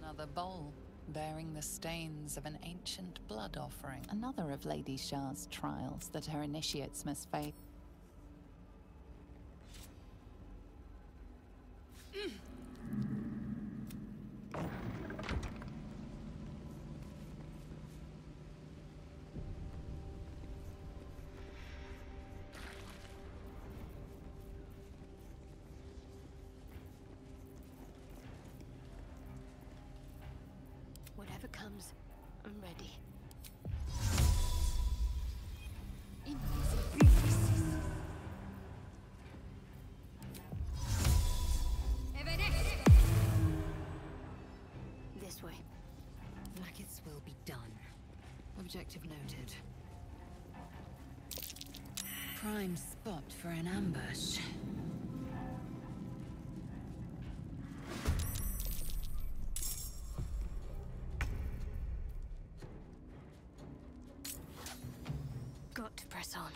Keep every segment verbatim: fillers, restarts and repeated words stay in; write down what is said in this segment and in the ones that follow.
Another bowl, bearing the stains of an ancient blood offering. Another of Lady Shar's trials that her initiates must face. Whatever comes, I'm ready. In this way. Blackets will be done. Objective noted. Prime spot for an ambush. Got to press on.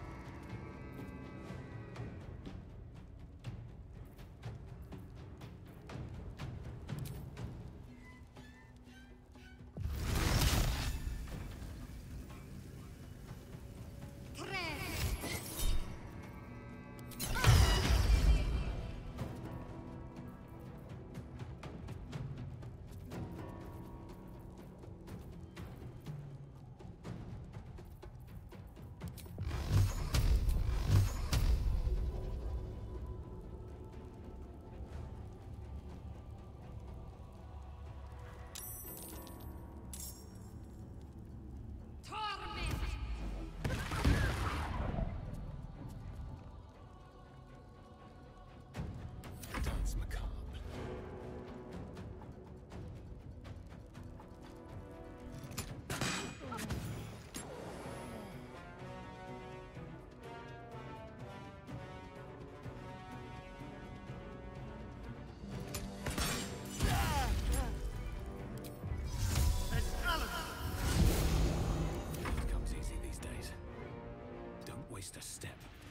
A step.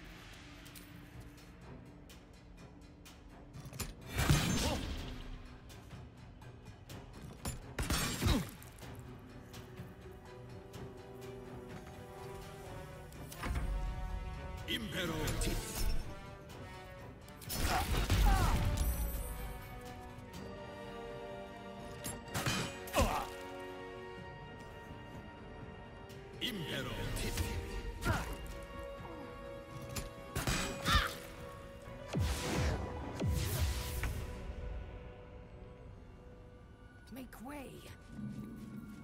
Impero Tit. Impero Tit. Make way!